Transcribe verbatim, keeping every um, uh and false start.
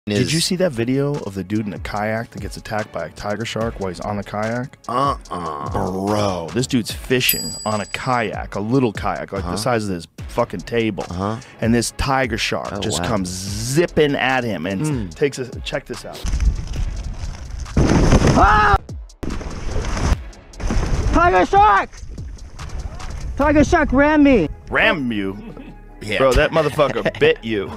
Did you see that video of the dude in a kayak that gets attacked by a tiger shark while he's on the kayak? Uh-uh. Bro, this dude's fishing on a kayak, a little kayak, like uh-huh. the size of this fucking table. Uh-huh. And this tiger shark oh, just wow. comes zipping at him and mm. takes a, check this out. Ah! Tiger shark! Tiger shark ran me. Ram you? Yeah. Bro, that motherfucker bit you.